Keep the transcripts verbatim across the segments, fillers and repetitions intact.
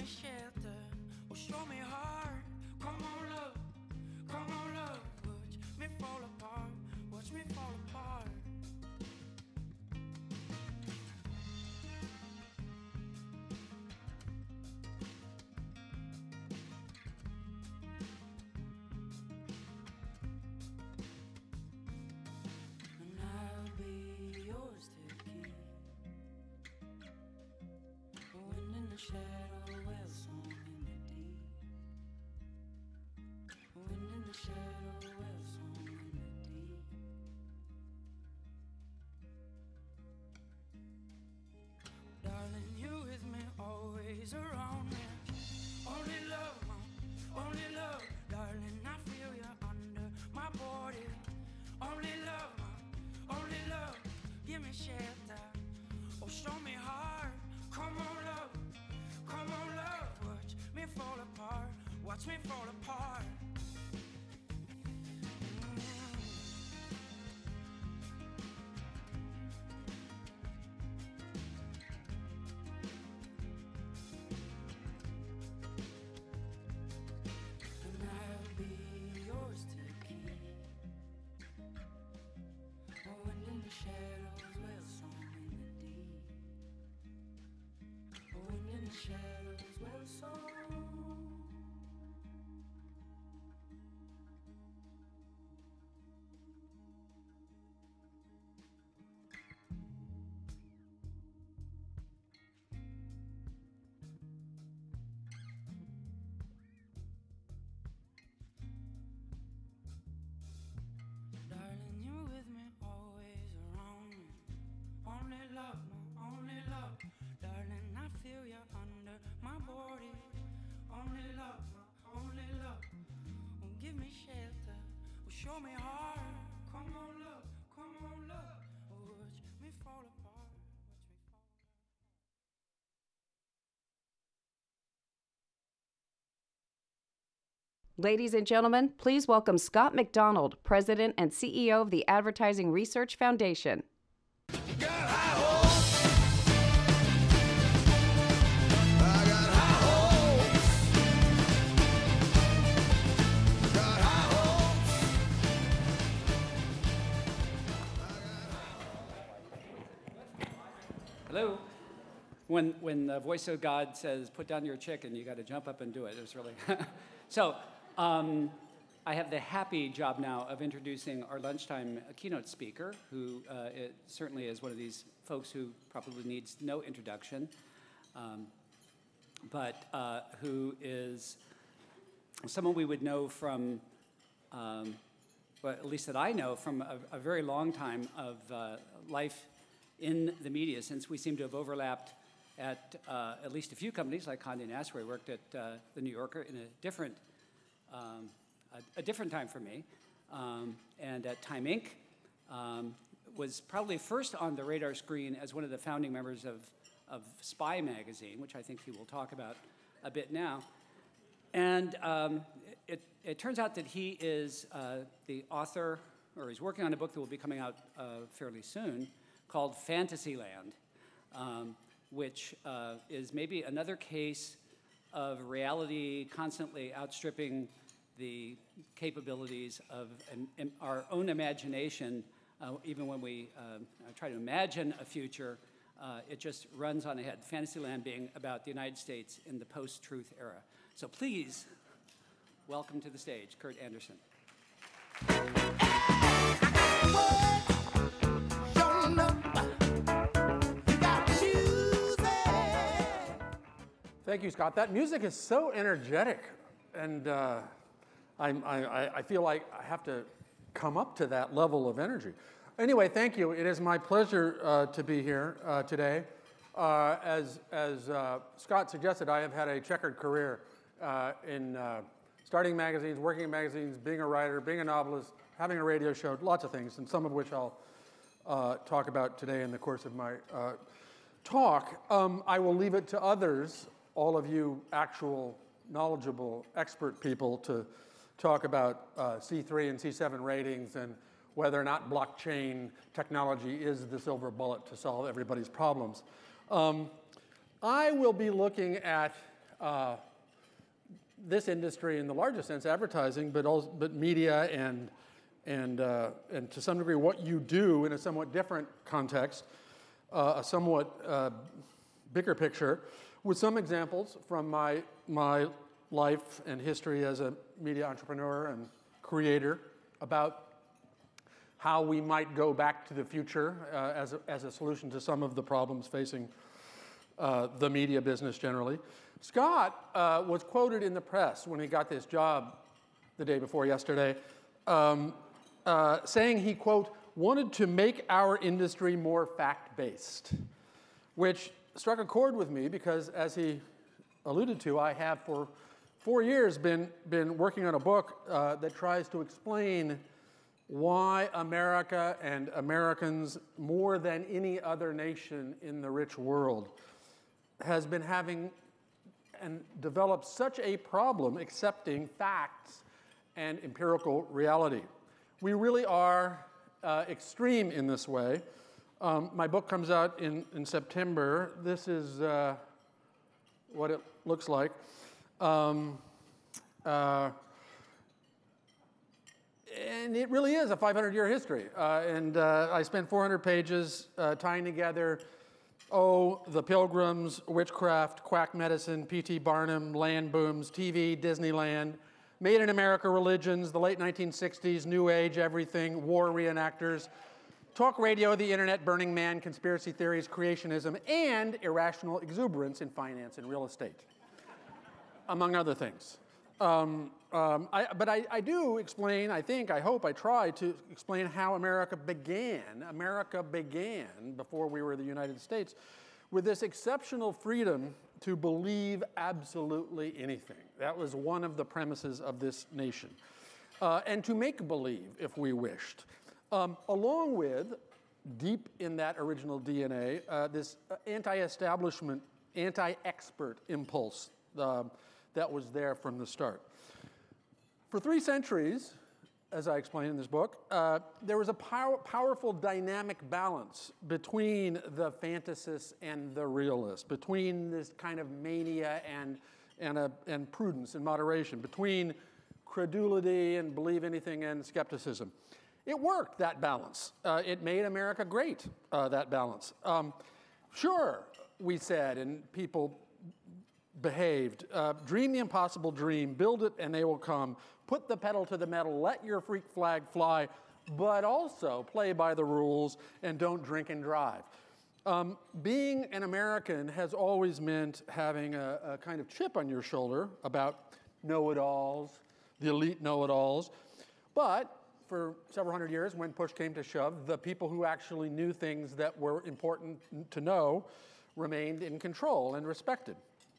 me shelter, or show me heart. Come on, love, come on, love. Watch me fall apart, watch me fall apart. And I'll be yours to keep. The wind in the shadow, well, song in the deep. The wind in the shadow, well, song in the deep. Darling, you with me, always around me. Only love, only love. Darling, I feel you under my body. Only love, only love. Give me shelter, or show me heart. Come on, love, come on, love. Watch me fall apart, watch me fall apart. And I'll be yours to keep. The wind in the shadows, well, song in the deep. The wind in the shadows, well, song. Darling, you with me, always around me. Only love, my only love. Darling, I feel you under my body. Only love, my only love. Oh, give me shelter, oh, show me heart. Come on, love, come on, love. Oh, watch me fall apart, watch me fall apart. Ladies and gentlemen, please welcome Scott McDonald, President and C E O of the Advertising Research Foundation. Got high hopes. I got high hopes. Got high hopes. Hello. When when the voice of God says, "Put down your chicken," you got to jump up and do it. It was really so. Um, I have the happy job now of introducing our lunchtime keynote speaker, who uh, it certainly is one of these folks who probably needs no introduction, um, but uh, who is someone we would know from, um, well, at least that I know, from a, a very long time of uh, life in the media, since we seem to have overlapped at uh, at least a few companies, like Condé Nast, where I worked at uh, the New Yorker in a different Um, a, a different time for me, um, and at Time Incorporated, um, was probably first on the radar screen as one of the founding members of, of Spy magazine, which I think he will talk about a bit now. And um, it, it turns out that he is uh, the author, or he's working on a book that will be coming out uh, fairly soon, called Fantasyland, um, which uh, is maybe another case of reality constantly outstripping the capabilities of an, an, our own imagination. Uh, even when we uh, try to imagine a future, uh, it just runs on ahead. Fantasyland being about the United States in the post-truth era. So please, welcome to the stage, Kurt Andersen. Thank you, Scott. That music is so energetic, and uh, I'm, I, I feel like I have to come up to that level of energy. Anyway, thank you. It is my pleasure uh, to be here uh, today. Uh, as as uh, Scott suggested, I have had a checkered career uh, in uh, starting magazines, working in magazines, being a writer, being a novelist, having a radio show, lots of things, and some of which I'll uh, talk about today in the course of my uh, talk. Um, I will leave it to others, all of you actual, knowledgeable, expert people, to talk about uh, C three and C seven ratings and whether or not blockchain technology is the silver bullet to solve everybody's problems. Um, I will be looking at uh, this industry in the largest sense, advertising, but also, but media and and uh, and to some degree what you do in a somewhat different context, uh, a somewhat uh, bigger picture, with some examples from my my life and history as a media entrepreneur and creator about how we might go back to the future uh, as, a, as a solution to some of the problems facing uh, the media business generally. Scott uh, was quoted in the press when he got this job the day before yesterday, um, uh, saying he, quote, wanted to make our industry more fact-based, which struck a chord with me because, as he alluded to, I have for four years been, been working on a book uh, that tries to explain why America and Americans, more than any other nation in the rich world, has been having and developed such a problem accepting facts and empirical reality. We really are uh, extreme in this way. Um, my book comes out in, in September. This is uh, what it looks like. Um, uh, And it really is a five hundred year history. Uh, and uh, I spent four hundred pages uh, tying together, oh, the Pilgrims, witchcraft, quack medicine, P T Barnum, land booms, T V, Disneyland, Made in America religions, the late nineteen sixties, New Age, everything, war reenactors, talk radio, the internet, Burning Man, conspiracy theories, creationism, and irrational exuberance in finance and real estate, among other things. Um, um, I, but I, I do explain, I think, I hope, I try to explain how America began. America began, before we were the United States, with this exceptional freedom to believe absolutely anything. That was one of the premises of this nation. Uh, and to make believe, if we wished. Um, along with, deep in that original D N A, uh, this anti-establishment, anti-expert impulse uh, that was there from the start. For three centuries, as I explain in this book, uh, there was a pow powerful dynamic balance between the fantasist and the realist, between this kind of mania and, and, a, and prudence and moderation, between credulity and believe anything and skepticism. It worked, that balance. Uh, it made America great, uh, that balance. Um, sure, we said, and people behaved. Uh, dream the impossible dream, build it and they will come. Put the pedal to the metal, let your freak flag fly, but also play by the rules and don't drink and drive. Um, being an American has always meant having a, a kind of chip on your shoulder about know-it-alls, the elite know-it-alls. But for several hundred years, when push came to shove, the people who actually knew things that were important to know remained in control and respected.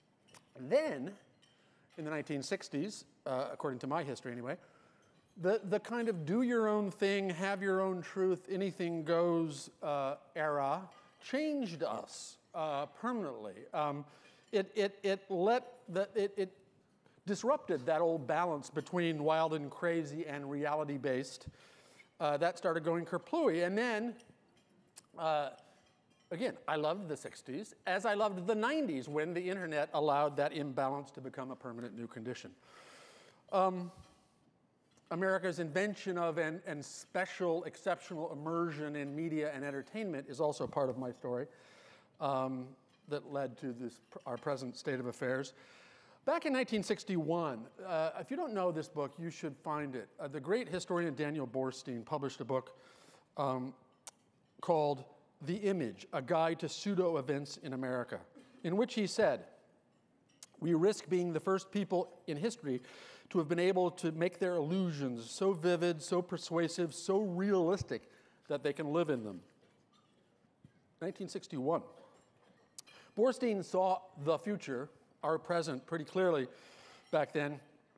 Then, in the nineteen sixties, uh, according to my history anyway, the, the kind of do your own thing, have your own truth, anything goes uh, era changed us uh, permanently. Um, it, it, it, let the, it, it disrupted that old balance between wild and crazy and reality-based. Uh, that started going kerplooey. And then, uh, again, I loved the sixties, as I loved the nineties, when the internet allowed that imbalance to become a permanent new condition. Um, America's invention of and, and special, exceptional immersion in media and entertainment is also part of my story um, that led to this, our present state of affairs. Back in nineteen sixty-one, uh, if you don't know this book, you should find it. Uh, the great historian Daniel Borstein published a book um, called The Image, A Guide to Pseudo-Events in America, in which he said, we risk being the first people in history to have been able to make their illusions so vivid, so persuasive, so realistic that they can live in them. nineteen sixty-one. Borstein saw the future, our present, pretty clearly back then.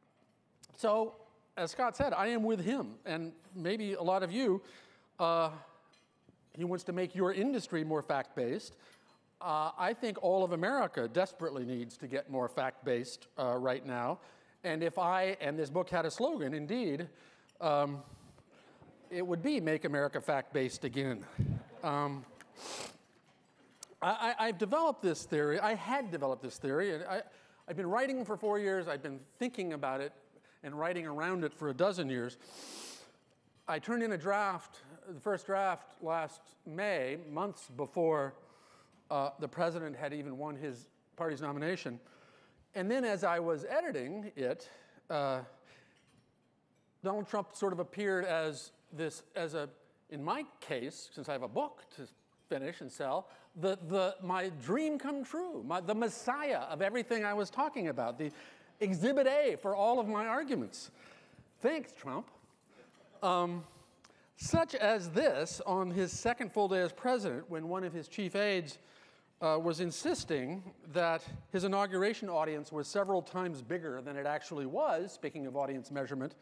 So, as Scott said, I am with him, and maybe a lot of you. Uh, he wants to make your industry more fact-based. Uh, I think all of America desperately needs to get more fact-based uh, right now. And if I, and this book had a slogan, indeed, um, it would be Make America Fact-Based Again. Um, I, I, I've developed this theory, I had developed this theory, and I, I'd been writing for four years. I'd been thinking about it and writing around it for a dozen years. I turned in a draft, the first draft last May, months before uh, the president had even won his party's nomination. And then as I was editing it, uh, Donald Trump sort of appeared as this, as a, in my case, since I have a book to finish and sell, the, the, my dream come true, my, the messiah of everything I was talking about, the exhibit A for all of my arguments. Thanks, Trump. Um, such as this, on his second full day as president, when one of his chief aides uh, was insisting that his inauguration audience was several times bigger than it actually was, speaking of audience measurement,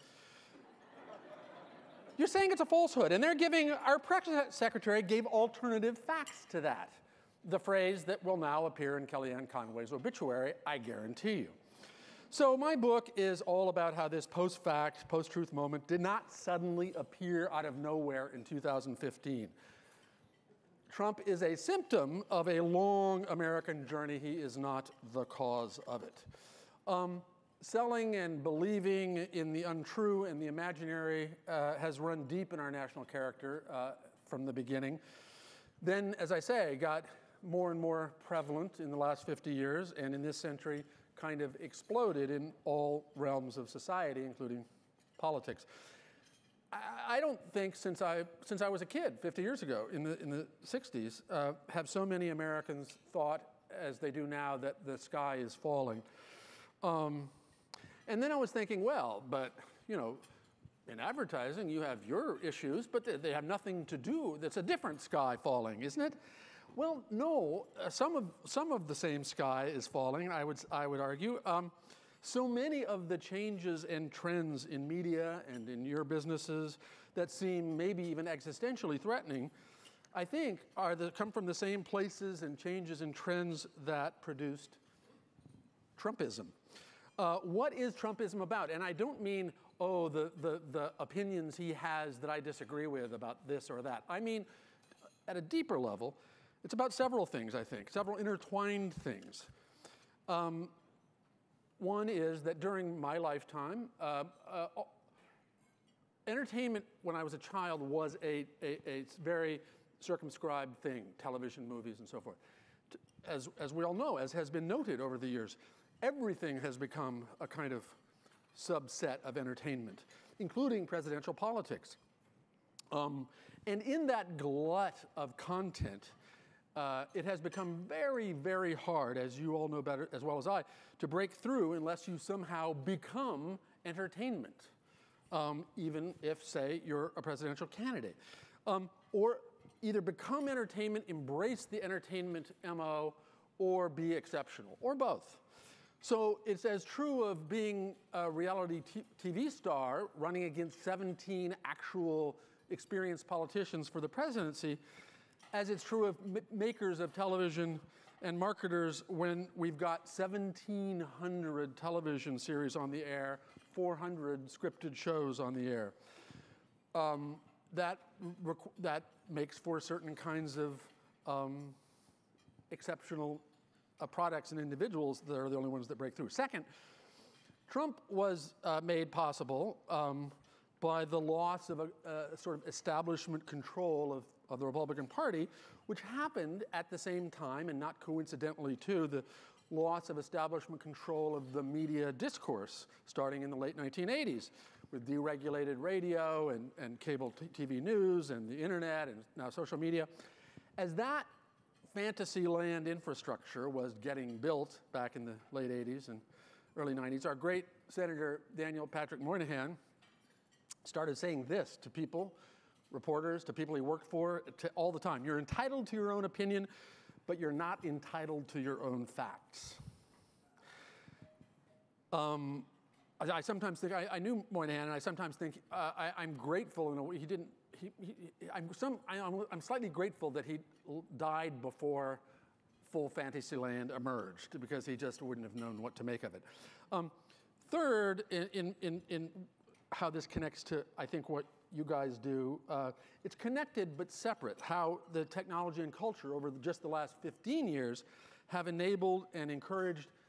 you're saying it's a falsehood. And they're giving, our press secretary gave alternative facts to that. The phrase that will now appear in Kellyanne Conway's obituary, I guarantee you. So my book is all about how this post-fact, post-truth moment did not suddenly appear out of nowhere in two thousand fifteen. Trump is a symptom of a long American journey. He is not the cause of it. Um, selling and believing in the untrue and the imaginary uh, has run deep in our national character uh, from the beginning. Then, as I say, got more and more prevalent in the last fifty years, and in this century, kind of exploded in all realms of society, including politics. I, I don't think since I, since I was a kid fifty years ago, in the, in the sixties, uh, have so many Americans thought, as they do now, that the sky is falling. Um, and then I was thinking, well, but, you know, in advertising, you have your issues, but they, they have nothing to do, that's a different sky falling, isn't it? Well, no, uh, some of some of the same sky is falling, I would I would argue. Um, so many of the changes and trends in media and in your businesses that seem maybe even existentially threatening, I think, are the, come from the same places and changes and trends that produced Trumpism. Uh, what is Trumpism about? And I don't mean, oh, the, the the opinions he has that I disagree with about this or that. I mean, at a deeper level, it's about several things, I think, several intertwined things. Um, one is that during my lifetime, uh, uh, entertainment when I was a child was a, a, a very circumscribed thing, television, movies, and so forth. As, as we all know, as has been noted over the years, everything has become a kind of subset of entertainment, including presidential politics. Um, and in that glut of content, Uh, it has become very, very hard, as you all know better as well as I, to break through unless you somehow become entertainment, um, even if, say, you're a presidential candidate. Um, or either become entertainment, embrace the entertainment M O, or be exceptional, or both. So it's as true of being a reality T V star running against seventeen actual experienced politicians for the presidency, as it's true of m makers of television and marketers when we've got seventeen hundred television series on the air, four hundred scripted shows on the air. Um, that, that makes for certain kinds of um, exceptional uh, products and individuals that are the only ones that break through. Second, Trump was uh, made possible um, by the loss of a, a sort of establishment control of of the Republican Party, which happened at the same time, and not coincidentally too, the loss of establishment control of the media discourse starting in the late nineteen eighties with deregulated radio and, and cable T V news and the internet and now social media. As that fantasy land infrastructure was getting built back in the late eighties and early nineties, our great Senator Daniel Patrick Moynihan started saying this to people, reporters, to people he worked for, to, all the time. You're entitled to your own opinion, but you're not entitled to your own facts. Um, I, I sometimes think, I, I knew Moynihan, and I sometimes think uh, I, I'm grateful in a way, he didn't, he, he, I'm, some, I, I'm, I'm slightly grateful that he died before full Fantasyland emerged, because he just wouldn't have known what to make of it. Um, third, in, in, in, in how this connects to, I think, what you guys do, uh, it's connected but separate, how the technology and culture over the, just the last fifteen years have enabled and encouraged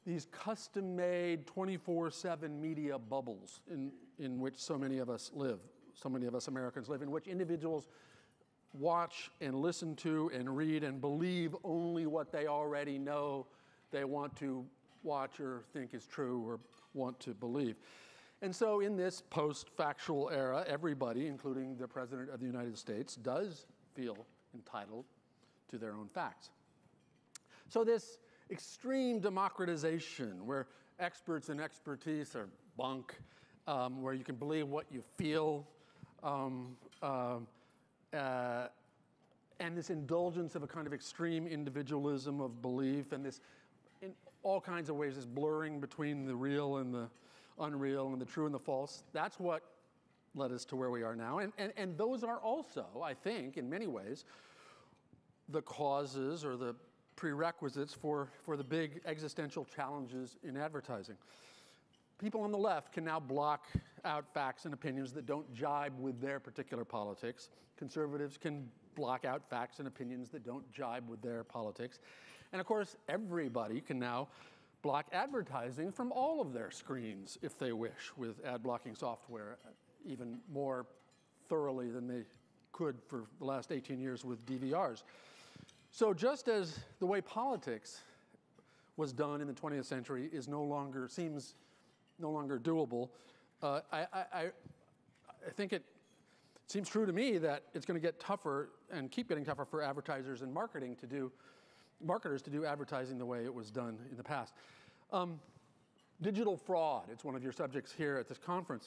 these custom-made twenty-four seven media bubbles in, in which so many of us live, so many of us Americans live, in which individuals watch and listen to and read and believe only what they already know they want to watch or think is true or want to believe. And so in this post-factual era, everybody, including the President of the United States, does feel entitled to their own facts. So this extreme democratization, where experts and expertise are bunk, um, where you can believe what you feel, um, uh, uh, and this indulgence of a kind of extreme individualism of belief, and this, in all kinds of ways, this blurring between the real and the unreal and the true and the false, that's what led us to where we are now. And, and, and those are also, I think, in many ways, the causes or the prerequisites for, for the big existential challenges in advertising. People on the left can now block out facts and opinions that don't jibe with their particular politics. Conservatives can block out facts and opinions that don't jibe with their politics. And of course, everybody can now block advertising from all of their screens if they wish with ad blocking software, even more thoroughly than they could for the last eighteen years with D V Rs. So just as the way politics was done in the twentieth century is no longer, seems no longer doable, uh, I, I, I think it seems true to me that it's going to get tougher and keep getting tougher for advertisers and marketing to do, marketers to do advertising the way it was done in the past. Um, digital fraud, it's one of your subjects here at this conference,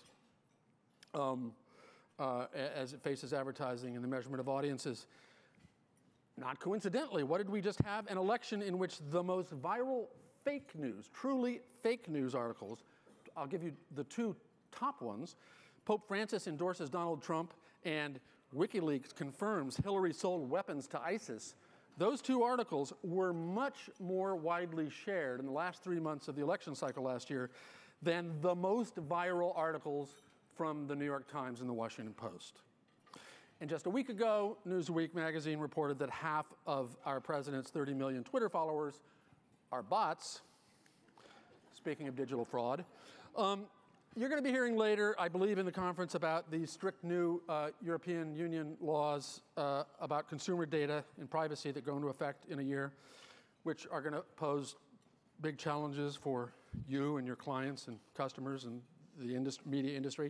um, uh, as it faces advertising and the measurement of audiences. Not coincidentally, what did we just have? An election in which the most viral fake news, truly fake news articles, I'll give you the two top ones. Pope Francis endorses Donald Trump and WikiLeaks confirms Hillary sold weapons to ISIS. Those two articles were much more widely shared in the last three months of the election cycle last year than the most viral articles from the New York Times and the Washington Post. And just a week ago, Newsweek magazine reported that half of our president's thirty million Twitter followers are bots. Speaking of digital fraud. Um, you're going to be hearing later, I believe, in the conference about the strict new uh, European Union laws uh, about consumer data and privacy that go into effect in a year, which are going to pose big challenges for you and your clients and customers and the industry, media industry.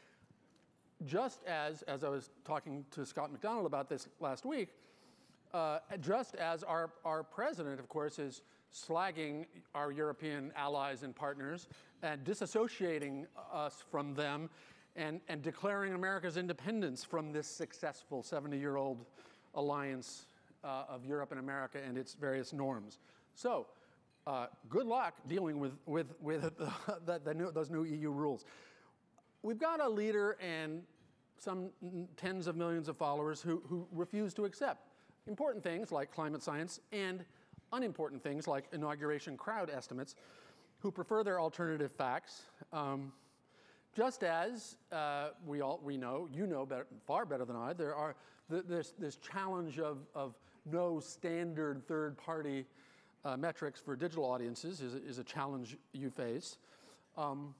Just as, as I was talking to Scott McDonald about this last week, uh, just as our, our president, of course, is slagging our European allies and partners and disassociating us from them and, and declaring America's independence from this successful seventy-year-old alliance uh, of Europe and America and its various norms. So uh, good luck dealing with, with, with the, the, the new, those new E U rules. We've got a leader and some tens of millions of followers who, who refuse to accept important things like climate science and unimportant things like inauguration crowd estimates, who prefer their alternative facts. Um, just as uh, we all we know, you know better, far better than I, there are th this this challenge of of no standard third-party uh, metrics for digital audiences is a, is a challenge you face. Um,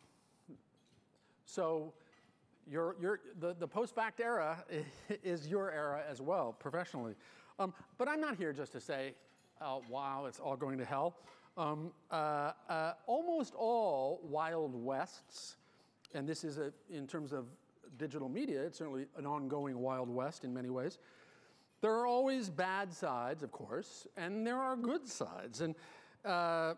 so. Your, your, the, the post-fact era is your era as well, professionally. Um, but I'm not here just to say, oh, wow, it's all going to hell. Um, uh, uh, almost all Wild Wests, and this is, a, in terms of digital media, it's certainly an ongoing Wild West in many ways. There are always bad sides, of course, and there are good sides. And uh, uh,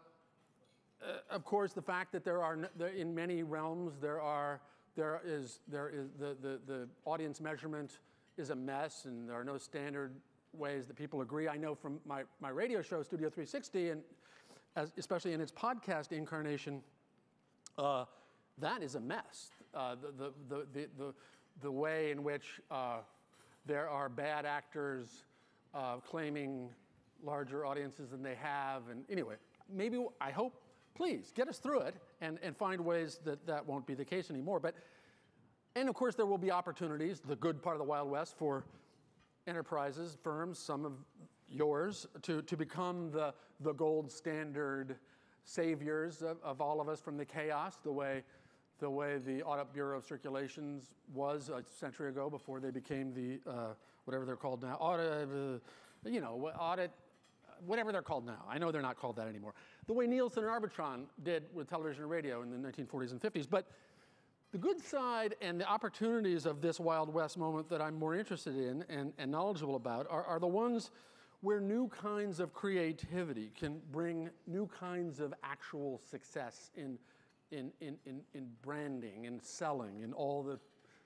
of course, the fact that there are, in many realms, there are There is, there is the, the, the audience measurement is a mess, and there are no standard ways that people agree. I know from my, my radio show, Studio three sixty, and as, especially in its podcast incarnation, uh, that is a mess. Uh, the, the, the, the, the, the way in which uh, there are bad actors uh, claiming larger audiences than they have, and anyway, maybe, I hope, please, get us through it and, and find ways that that won't be the case anymore. But, and of course, there will be opportunities, the good part of the Wild West, for enterprises, firms, some of yours, to, to become the, the gold standard saviors of, of all of us from the chaos, the way, the way the Audit Bureau of Circulations was a century ago before they became the, uh, whatever they're called now, audit, uh, you know, audit, whatever they're called now. I know they're not called that anymore. The way Nielsen and Arbitron did with television and radio in the nineteen forties and fifties. But the good side and the opportunities of this Wild West moment that I'm more interested in and, and knowledgeable about are, are the ones where new kinds of creativity can bring new kinds of actual success in, in, in, in, in branding and selling and all the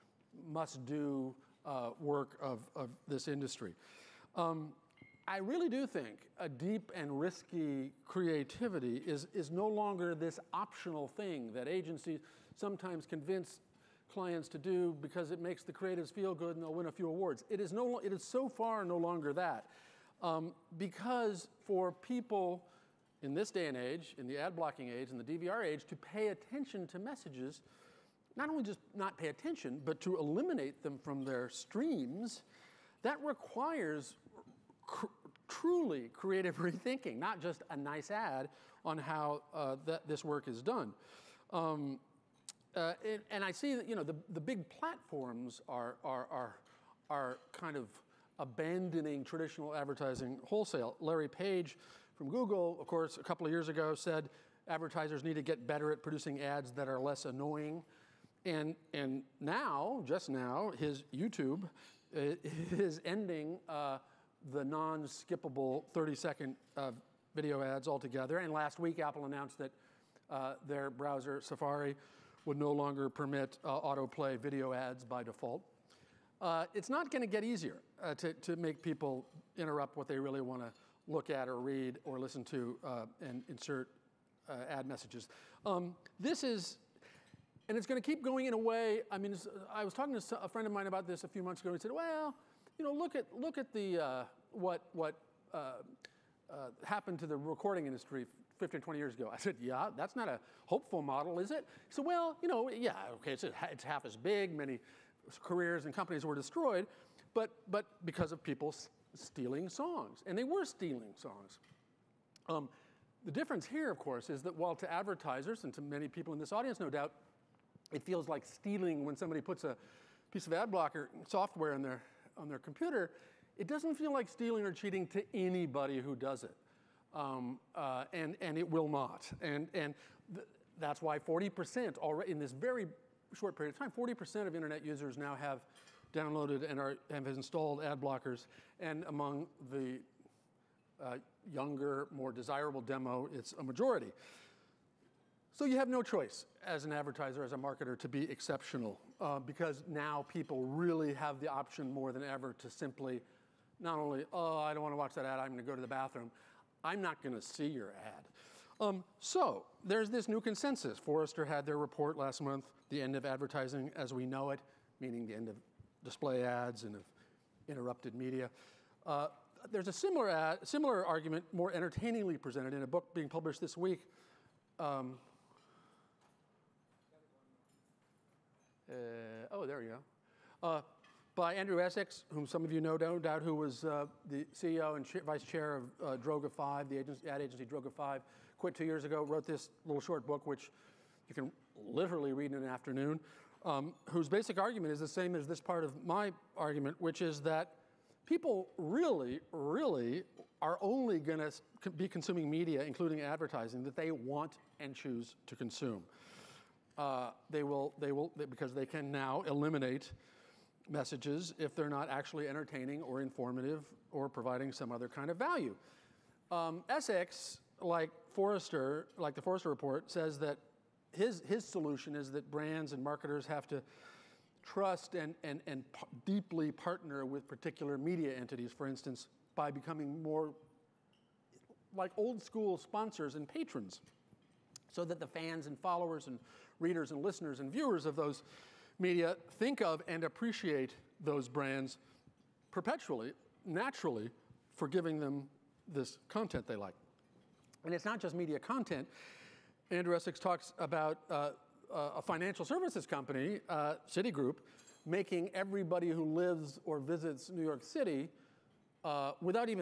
must-do uh, work of, of this industry. Um, I really do think a deep and risky creativity is, is no longer this optional thing that agencies sometimes convince clients to do because it makes the creatives feel good and they'll win a few awards. It is, no, it is so far no longer that. Um, because for people in this day and age, in the ad blocking age, in the D V R age, to pay attention to messages, not only just not pay attention, but to eliminate them from their streams, that requires cr truly creative rethinking, not just a nice ad on how uh, that this work is done. Um, uh, and, and I see that, you know, the, the big platforms are, are, are, are kind of abandoning traditional advertising wholesale. Larry Page from Google, of course, a couple of years ago said advertisers need to get better at producing ads that are less annoying. And, and now, just now, his YouTube uh, is ending uh, the non-skippable thirty second uh, video ads altogether. And last week, Apple announced that uh, their browser, Safari, would no longer permit uh, autoplay video ads by default. Uh, it's not going to get easier uh, to, to make people interrupt what they really want to look at or read or listen to uh, and insert uh, ad messages. Um, this is, and it's going to keep going in a way. I mean, I was talking to a friend of mine about this a few months ago. He said, well, you know, look at, look at the, uh, what, what uh, uh, happened to the recording industry fifteen, twenty years ago. I said, yeah, that's not a hopeful model, is it? He said, well, you know, yeah, okay, it's, it's half as big. Many careers and companies were destroyed, but, but because of people stealing songs. And they were stealing songs. Um, the difference here, of course, is that while to advertisers and to many people in this audience, no doubt, it feels like stealing when somebody puts a piece of ad blocker software on their, on their computer, it doesn't feel like stealing or cheating to anybody who does it. Um, uh, and, and it will not. And, and th that's why forty percent already, in this very short period of time, forty percent of internet users now have downloaded and are, have installed ad blockers. And among the uh, younger, more desirable demo, it's a majority. So you have no choice as an advertiser, as a marketer, to be exceptional uh, because now people really have the option more than ever to simply not only, oh, I don't want to watch that ad, I'm going to go to the bathroom. I'm not going to see your ad. Um, so there's this new consensus. Forrester had their report last month, the end of advertising as we know it, meaning the end of display ads and of interrupted media. Uh, there's a similar, ad, similar argument, more entertainingly presented in a book being published this week. Um, uh, oh, there you go. Uh, by Andrew Essex, whom some of you know, no doubt, who was uh, the C E O and ch vice chair of uh, Droga five, the agency, ad agency Droga five, quit two years ago, wrote this little short book, which you can literally read in an afternoon, um, whose basic argument is the same as this part of my argument, which is that people really, really are only going to be consuming media, including advertising, that they want and choose to consume. Uh, they will, they will, because they can now eliminate messages if they're not actually entertaining or informative or providing some other kind of value. Um, Essex, like Forrester, like the Forrester report, says that his, his solution is that brands and marketers have to trust and, and, and deeply partner with particular media entities, for instance, by becoming more like old school sponsors and patrons, so that the fans and followers and readers and listeners and viewers of those media think of and appreciate those brands perpetually, naturally, for giving them this content they like. And it's not just media content. Andrew Essex talks about uh, a financial services company, uh, Citigroup, making everybody who lives or visits New York City, uh, without even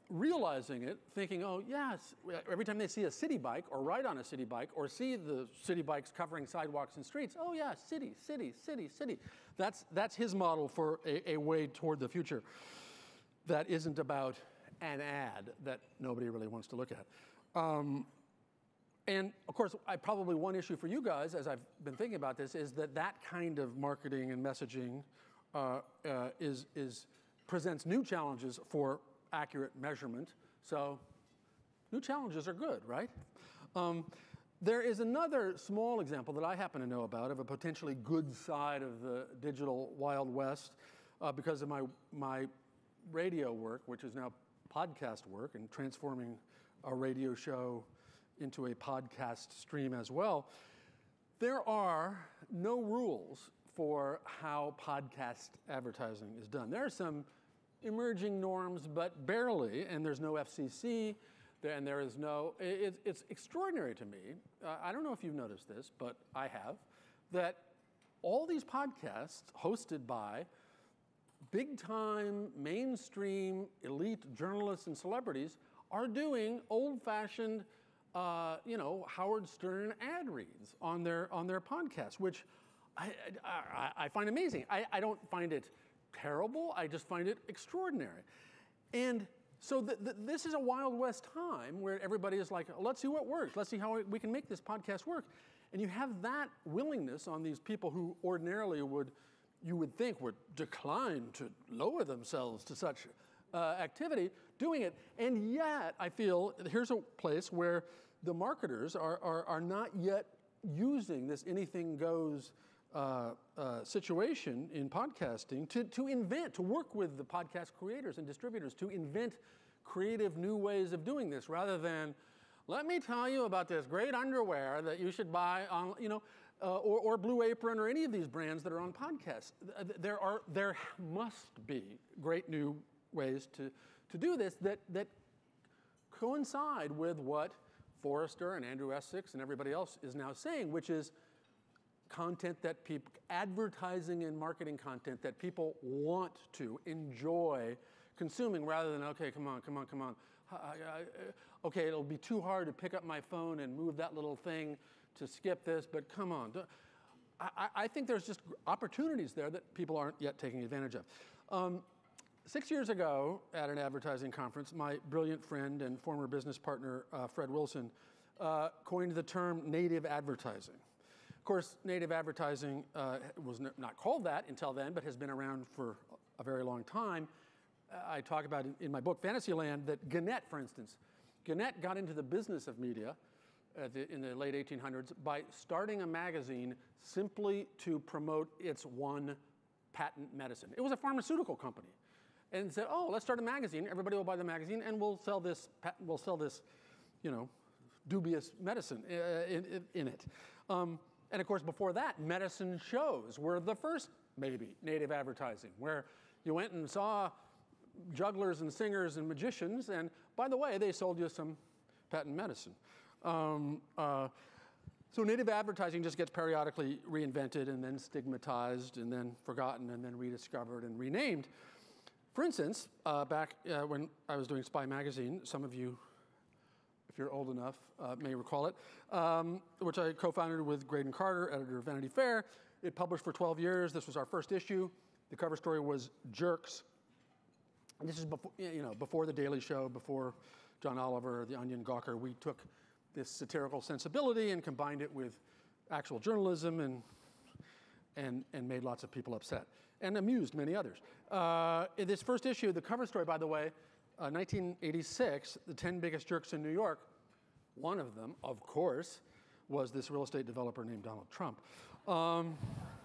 realizing it, thinking, oh, yes, every time they see a city bike or ride on a city bike or see the city bikes covering sidewalks and streets, oh, yeah, city, city, city, city. That's, that's his model for a, a way toward the future that isn't about an ad that nobody really wants to look at. Um, and of course, I, probably one issue for you guys, as I've been thinking about this, is that that kind of marketing and messaging uh, uh, is, is, presents new challenges for accurate measurement. So new challenges are good, right? Um, there is another small example that I happen to know about of a potentially good side of the digital Wild West uh, because of my, my radio work, which is now podcast work and transforming a radio show into a podcast stream as well. There are no rules for how podcast advertising is done. There are some emerging norms, but barely, and there's no F C C, and there is no, it, it's extraordinary to me, uh, I don't know if you've noticed this, but I have, that all these podcasts hosted by big-time, mainstream, elite journalists and celebrities are doing old-fashioned, uh, you know, Howard Stern ad reads on their, on their podcasts, which I, I, I find amazing. I, I don't find it terrible, I just find it extraordinary. And so the, the, this is a Wild West time where everybody is like, let's see what works, let's see how we can make this podcast work. And you have that willingness on these people who ordinarily would, you would think would decline to lower themselves to such uh, activity, doing it. And yet, I feel, here's a place where the marketers are, are, are not yet using this anything goes Uh, uh, situation in podcasting to, to invent, to work with the podcast creators and distributors to invent creative new ways of doing this rather than, let me tell you about this great underwear that you should buy on, you know, uh, or, or Blue Apron or any of these brands that are on podcasts. There are, there must be great new ways to, to do this that, that coincide with what Forrester and Andrew Essex and everybody else is now saying, which is content that people, advertising and marketing content that people want to enjoy consuming rather than, okay, come on, come on, come on. I, I, okay, it'll be too hard to pick up my phone and move that little thing to skip this, but come on. I, I think there's just opportunities there that people aren't yet taking advantage of. Um, six years ago at an advertising conference, my brilliant friend and former business partner, uh, Fred Wilson, uh, coined the term native advertising. Of course, native advertising uh, was not called that until then, but has been around for a very long time. Uh, I talk about in, in my book, Fantasyland, that Gannett, for instance, Gannett got into the business of media uh, the, in the late eighteen hundreds by starting a magazine simply to promote its one patent medicine. It was a pharmaceutical company, and said, "Oh, let's start a magazine. Everybody will buy the magazine, and we'll sell this. Patent, we'll sell this, you know, dubious medicine uh, in, in, in it." Um, And of course, before that, medicine shows were the first, maybe, native advertising, where you went and saw jugglers and singers and magicians, and by the way, they sold you some patent medicine. Um, uh, so native advertising just gets periodically reinvented and then stigmatized and then forgotten and then rediscovered and renamed. For instance, uh, back uh, when I was doing Spy Magazine, some of you, if you're old enough, uh, may recall it, um, which I co-founded with Graydon Carter, editor of Vanity Fair. It published for twelve years. This was our first issue. The cover story was Jerks. And this is before, you know, before The Daily Show, before John Oliver, The Onion, Gawker. We took this satirical sensibility and combined it with actual journalism and, and, and made lots of people upset and amused many others. Uh, in this first issue, the cover story, by the way, Uh, nineteen eighty-six, the ten biggest jerks in New York, one of them, of course, was this real estate developer named Donald Trump. Um,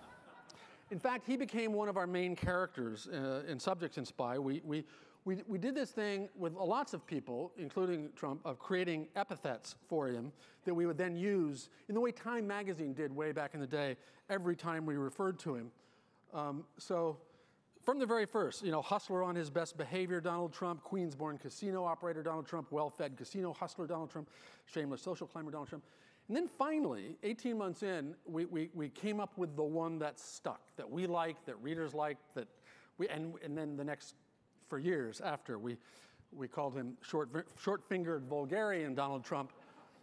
in fact, he became one of our main characters uh, and subjects in Spy. We, we, we, we did this thing with lots of people, including Trump, of creating epithets for him that we would then use in the way Time magazine did way back in the day, every time we referred to him. Um, so. From the very first, you know, hustler on his best behavior, Donald Trump, Queens-born casino operator, Donald Trump, well-fed casino hustler, Donald Trump, shameless social climber, Donald Trump. And then finally, eighteen months in, we, we, we came up with the one that stuck, that we liked, that readers liked, that we, and, and then the next, for years after, we, We called him short, short-fingered vulgarian Donald Trump,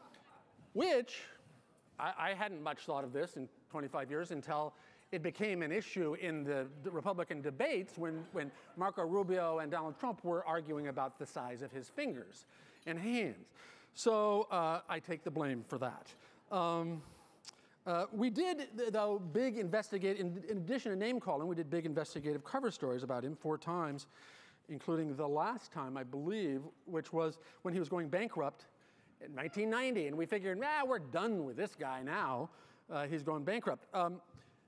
which I, I hadn't much thought of this in twenty-five years until it became an issue in the, the Republican debates when, when Marco Rubio and Donald Trump were arguing about the size of his fingers and hands. So uh, I take the blame for that. Um, uh, we did, though, big investigate, in, in addition to name calling, we did big investigative cover stories about him four times, including the last time, I believe, which was when he was going bankrupt in nineteen ninety. And we figured, nah, we're done with this guy now. Uh, he's going bankrupt. Um,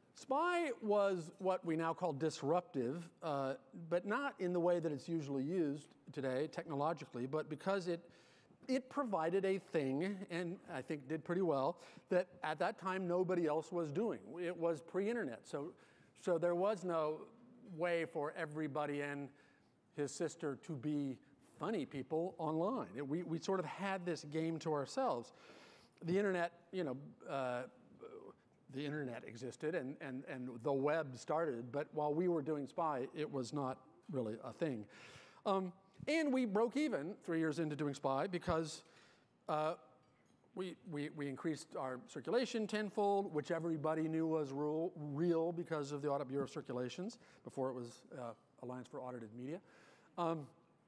Spy was what we now call disruptive, uh, but not in the way that it's usually used today technologically, but because it, it provided a thing, and I think did pretty well, that at that time nobody else was doing. It was pre-internet, so, so there was no way for everybody and his sister to be funny people online. It, we, we sort of had this game to ourselves. The internet, you know, uh, the internet existed and, and, and the web started, but while we were doing Spy, it was not really a thing. Um, and we broke even three years into doing Spy because uh, we, we, we increased our circulation tenfold, which everybody knew was real, real because of the Audit Bureau of Circulations, before it was uh, Alliance for Audited Media. Um,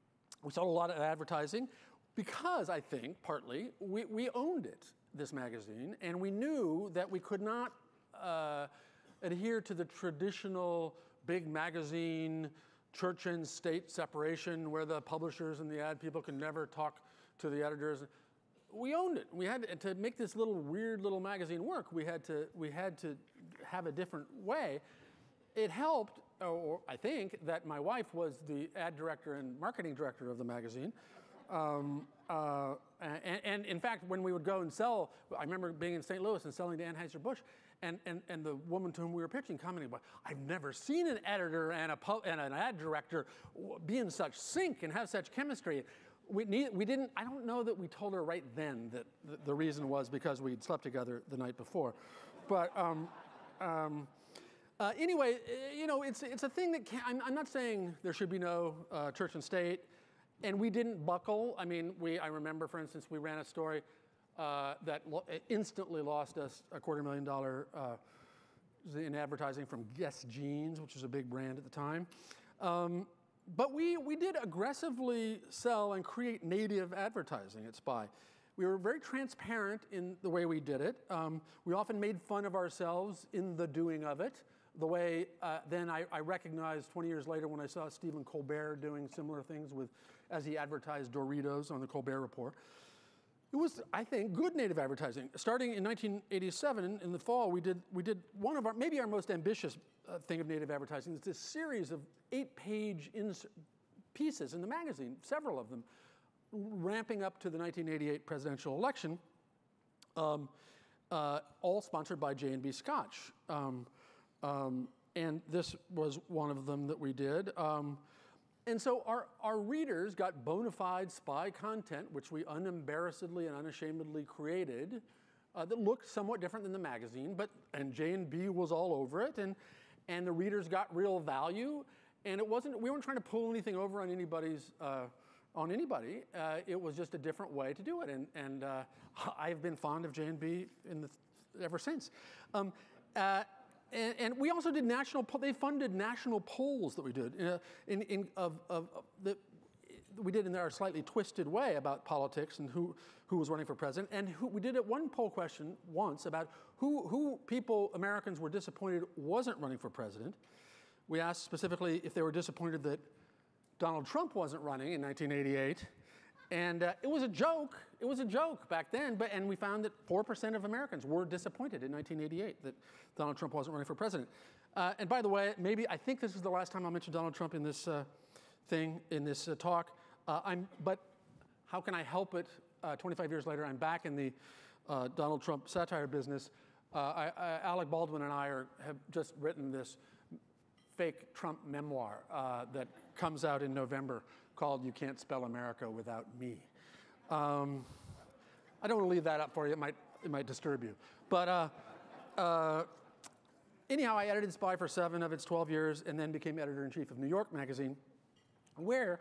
we sold a lot of advertising because, I think, partly, we, we owned it, this magazine, and we knew that we could not uh, adhere to the traditional big magazine church and state separation where the publishers and the ad people can never talk to the editors. We owned it. We had to, to make this little weird little magazine work. We had to we had to have a different way. It helped, or I think, that my wife was the ad director and marketing director of the magazine. Um, uh, and, and in fact, when we would go and sell, I remember being in Saint Louis and selling to Anheuser-Busch, and, and, and the woman to whom we were pitching commenting about, I've never seen an editor and, a pu- and an ad director be in such sync and have such chemistry. We, need, we didn't, I don't know that we told her right then that the, the reason was because we'd slept together the night before. But um, um, uh, anyway, you know, it's, it's a thing that can, I'm, I'm not saying there should be no uh, church and state. And we didn't buckle. I mean, we, I remember, for instance, we ran a story uh, that lo- instantly lost us a quarter million dollar uh, in advertising from Guess Jeans, which was a big brand at the time. Um, but we, we did aggressively sell and create native advertising at Spy. We were very transparent in the way we did it. Um, we often made fun of ourselves in the doing of it. The way uh, then I, I recognized twenty years later when I saw Stephen Colbert doing similar things with, as he advertised Doritos on the Colbert Report. It was, I think, good native advertising. Starting in nineteen eighty-seven, in the fall, we did we did one of our, maybe our most ambitious uh, thing of native advertising. It's this series of eight-page ins- pieces in the magazine, several of them, ramping up to the nineteen eighty-eight presidential election, um, uh, all sponsored by J and B Scotch. Um, Um, and this was one of them that we did. Um, and so our, our readers got bona fide Spy content, which we unembarrassedly and unashamedly created, uh, that looked somewhat different than the magazine, but, and J and B was all over it, and, and the readers got real value. And it wasn't, we weren't trying to pull anything over on anybody's, uh, on anybody. Uh, it was just a different way to do it. And, and uh, I've been fond of J and B in the, ever since. Um, uh, And, and we also did national, they funded national polls that we did in, a, in, in of, of, of the, we did in our slightly twisted way about politics and who, who was running for president. And who, we did it one poll question once about who, who people, Americans, were disappointed wasn't running for president. We asked specifically if they were disappointed that Donald Trump wasn't running in nineteen eighty-eight. And uh, it was a joke. It was a joke back then. But and we found that four percent of Americans were disappointed in nineteen eighty-eight that Donald Trump wasn't running for president. Uh, and by the way, maybe I think this is the last time I'll mention Donald Trump in this uh, thing, in this uh, talk. Uh, I'm. But how can I help it? Uh, twenty-five years later, I'm back in the uh, Donald Trump satire business. Uh, I, I, Alec Baldwin and I are, have just written this fake Trump memoir uh, that comes out in November called You Can't Spell America Without Me. Um, I don't want to leave that up for you. It might, it might disturb you. But uh, uh, anyhow, I edited Spy for seven of its twelve years and then became editor-in-chief of New York Magazine, where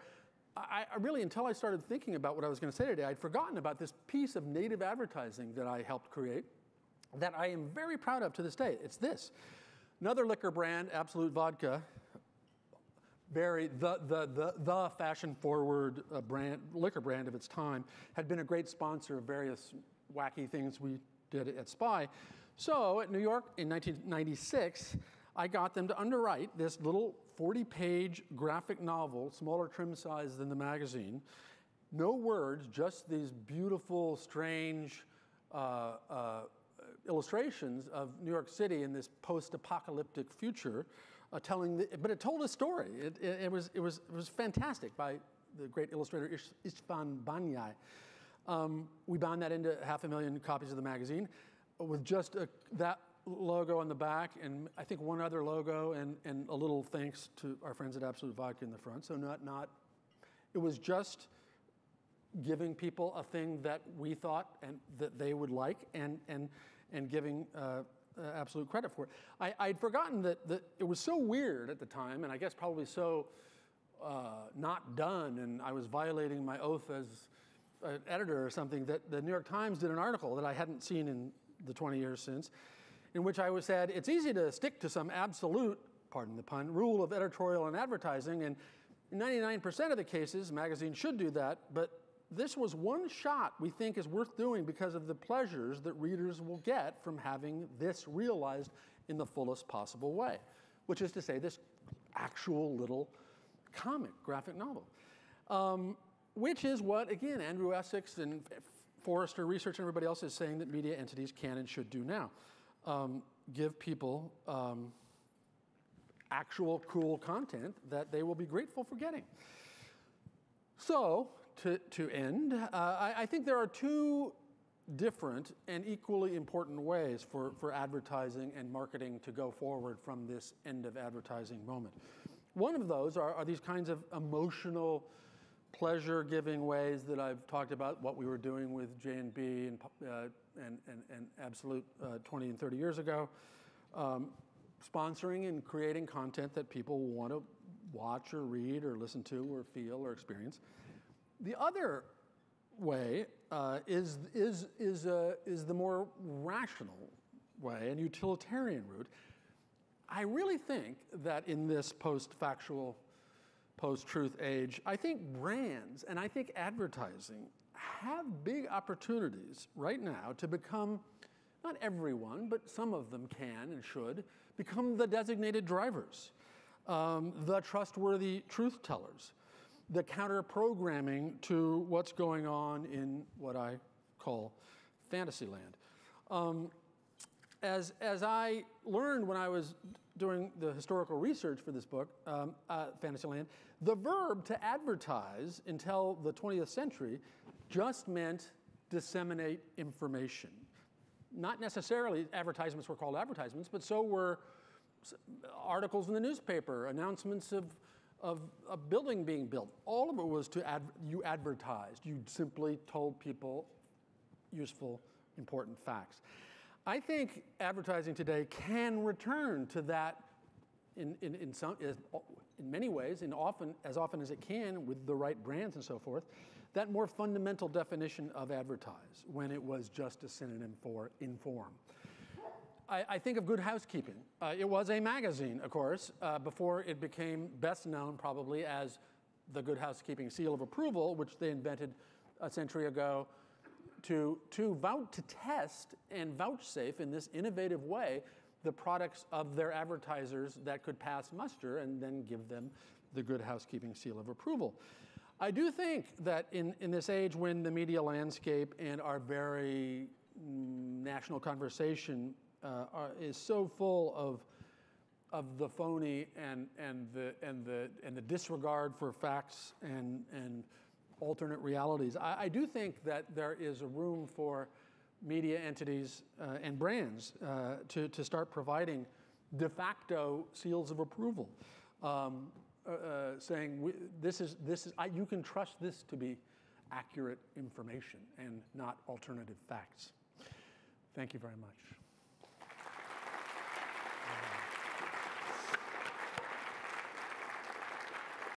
I, I really, until I started thinking about what I was going to say today, I'd forgotten about this piece of native advertising that I helped create that I am very proud of to this day. It's this. Another liquor brand, Absolute Vodka, very the the the, the fashion-forward uh, brand, liquor brand of its time, had been a great sponsor of various wacky things we did at SPY. So at New York in nineteen ninety-six, I got them to underwrite this little forty-page graphic novel, smaller trim size than the magazine. No words, just these beautiful, strange uh, uh, illustrations of New York City in this post-apocalyptic future, uh, telling. The, but it told a story. It, it, it was it was it was fantastic by the great illustrator Ish, Istvan Banyai. Um, we bound that into half a million copies of the magazine, with just a, that logo on the back, and I think one other logo, and, and a little thanks to our friends at Absolute Vodka in the front. So not, not, it was just giving people a thing that we thought and that they would like, and, and, and giving uh, uh, Absolute credit for it. I, I'd forgotten that, that it was so weird at the time, and I guess probably so uh, not done, and I was violating my oath as an editor or something, that the New York Times did an article that I hadn't seen in the twenty years since, in which I was said, it's easy to stick to some absolute, pardon the pun, rule of editorial and advertising, and in ninety-nine percent of the cases, magazines should do that, but this was one shot we think is worth doing because of the pleasures that readers will get from having this realized in the fullest possible way, which is to say this actual little comic graphic novel, um, which is what, again, Andrew Essex and Forrester Research and everybody else is saying that media entities can and should do now. Um, give people um, actual cool content that they will be grateful for getting. So, to, to end, uh, I, I think there are two different and equally important ways for, for advertising and marketing to go forward from this end of advertising moment. One of those are, are these kinds of emotional, pleasure-giving ways that I've talked about, what we were doing with J and B and, uh, and, and, and Absolute uh, twenty and thirty years ago, um, sponsoring and creating content that people want to watch or read or listen to or feel or experience. The other way uh, is, is, is, uh, is the more rational way and utilitarian route. I really think that in this post-factual, post-truth age, I think brands and I think advertising have big opportunities right now to become, not everyone, but some of them can and should, become the designated drivers, um, the trustworthy truth tellers, the counter-programming to what's going on in what I call Fantasyland. Um, as, as I learned when I was doing the historical research for this book, um, uh, Fantasyland, the verb to advertise until the twentieth century just meant disseminate information. Not necessarily advertisements were called advertisements, but so were articles in the newspaper, announcements of, of a building being built. All of it was to, ad, you advertised. You simply told people useful, important facts. I think advertising today can return to that in, in, in, some, in many ways, and often, as often as it can with the right brands and so forth, that more fundamental definition of advertise when it was just a synonym for inform. I, I think of Good Housekeeping. Uh, it was a magazine, of course, uh, before it became best known probably as the Good Housekeeping Seal of Approval, which they invented a century ago to, to, vouch, to test and vouchsafe in this innovative way the products of their advertisers that could pass muster and then give them the Good Housekeeping Seal of Approval. I do think that in, in this age when the media landscape and our very national conversation uh, are, is so full of, of the phony and, and, the, and, the, and the disregard for facts and, and alternate realities, I, I do think that there is a room for media entities uh, and brands uh, to, to start providing de facto seals of approval, um, uh, uh, saying we, this is, this is, I, you can trust this to be accurate information and not alternative facts. Thank you very much.